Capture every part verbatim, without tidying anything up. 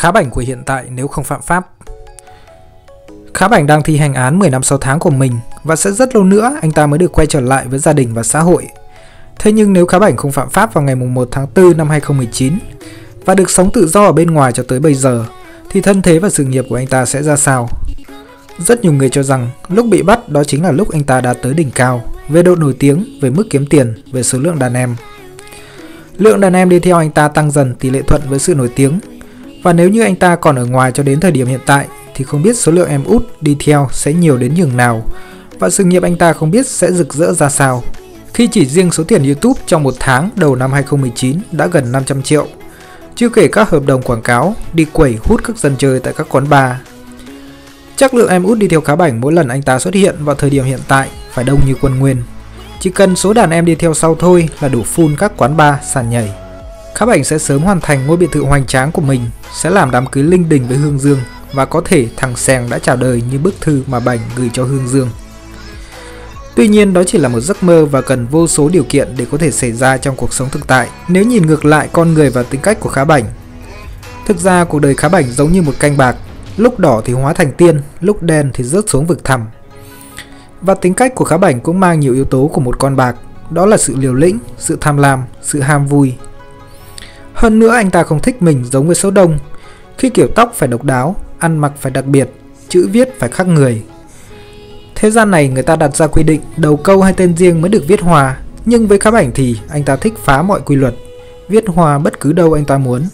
Khá Bảnh của hiện tại nếu không phạm pháp. Khá Bảnh đang thi hành án mười năm sáu tháng của mình và sẽ rất lâu nữa anh ta mới được quay trở lại với gia đình và xã hội. Thế nhưng nếu Khá Bảnh không phạm pháp vào ngày mùng một tháng tư năm hai không một chín và được sống tự do ở bên ngoài cho tới bây giờ, thì thân thế và sự nghiệp của anh ta sẽ ra sao? Rất nhiều người cho rằng lúc bị bắt đó chính là lúc anh ta đạt tới đỉnh cao về độ nổi tiếng, về mức kiếm tiền, về số lượng đàn em. Lượng đàn em đi theo anh ta tăng dần tỷ lệ thuận với sự nổi tiếng. Và nếu như anh ta còn ở ngoài cho đến thời điểm hiện tại thì không biết số lượng em út đi theo sẽ nhiều đến nhường nào, và sự nghiệp anh ta không biết sẽ rực rỡ ra sao. Khi chỉ riêng số tiền YouTube trong một tháng đầu năm hai không một chín đã gần năm trăm triệu, chưa kể các hợp đồng quảng cáo, đi quẩy hút các dân chơi tại các quán bar. Chắc lượng em út đi theo Khá Bảnh mỗi lần anh ta xuất hiện vào thời điểm hiện tại phải đông như quân nguyên. Chỉ cần số đàn em đi theo sau thôi là đủ full các quán bar, sàn nhảy. Khá Bảnh sẽ sớm hoàn thành ngôi biệt thự hoành tráng của mình, sẽ làm đám cưới linh đình với Hương Dương, và có thể thằng Seng đã chào đời như bức thư mà Bảnh gửi cho Hương Dương. Tuy nhiên đó chỉ là một giấc mơ và cần vô số điều kiện để có thể xảy ra trong cuộc sống thực tại nếu nhìn ngược lại con người và tính cách của Khá Bảnh. Thực ra cuộc đời Khá Bảnh giống như một canh bạc, lúc đỏ thì hóa thành tiên, lúc đen thì rớt xuống vực thẳm. Và tính cách của Khá Bảnh cũng mang nhiều yếu tố của một con bạc, đó là sự liều lĩnh, sự tham lam, sự ham vui. Hơn nữa anh ta không thích mình giống với số đông, khi kiểu tóc phải độc đáo, ăn mặc phải đặc biệt, chữ viết phải khác người. Thế gian này người ta đặt ra quy định đầu câu hay tên riêng mới được viết hòa, nhưng với Khá Bảnh thì anh ta thích phá mọi quy luật, viết hòa bất cứ đâu anh ta muốn.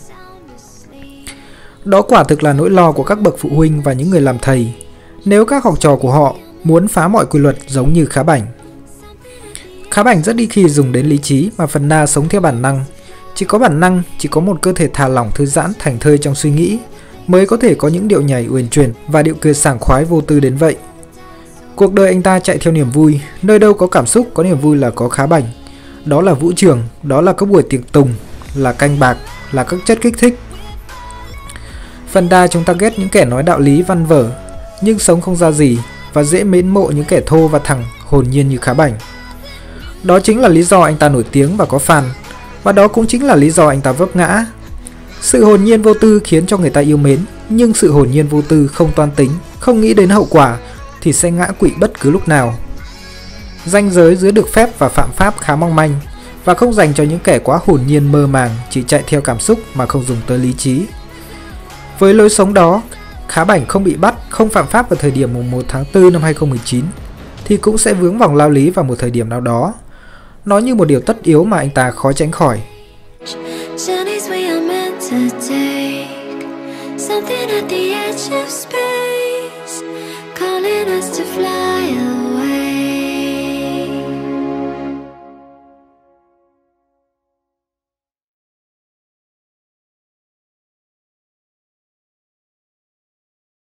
Đó quả thực là nỗi lo của các bậc phụ huynh và những người làm thầy, nếu các học trò của họ muốn phá mọi quy luật giống như Khá Bảnh. Khá Bảnh rất ít khi dùng đến lý trí mà phần đa sống theo bản năng. Chỉ có bản năng, chỉ có một cơ thể thả lỏng thư giãn thành thơi trong suy nghĩ mới có thể có những điệu nhảy uyển chuyển và điệu cười sảng khoái vô tư đến vậy. Cuộc đời anh ta chạy theo niềm vui, nơi đâu có cảm xúc có niềm vui là có Khá Bảnh. Đó là vũ trường, đó là các buổi tiệc tùng, là canh bạc, là các chất kích thích. Phần đa chúng ta ghét những kẻ nói đạo lý văn vở nhưng sống không ra gì, và dễ mến mộ những kẻ thô và thẳng, hồn nhiên như Khá Bảnh. Đó chính là lý do anh ta nổi tiếng và có fan, và đó cũng chính là lý do anh ta vấp ngã. Sự hồn nhiên vô tư khiến cho người ta yêu mến, nhưng sự hồn nhiên vô tư không toan tính, không nghĩ đến hậu quả thì sẽ ngã quỵ bất cứ lúc nào. Ranh giới giữa được phép và phạm pháp khá mong manh, và không dành cho những kẻ quá hồn nhiên mơ màng, chỉ chạy theo cảm xúc mà không dùng tới lý trí. Với lối sống đó, Khá Bảnh không bị bắt, không phạm pháp vào thời điểm mùng một tháng tư năm hai không một chín thì cũng sẽ vướng vòng lao lý vào một thời điểm nào đó. Nó như một điều tất yếu mà anh ta khó tránh khỏi. Something at the edge of space.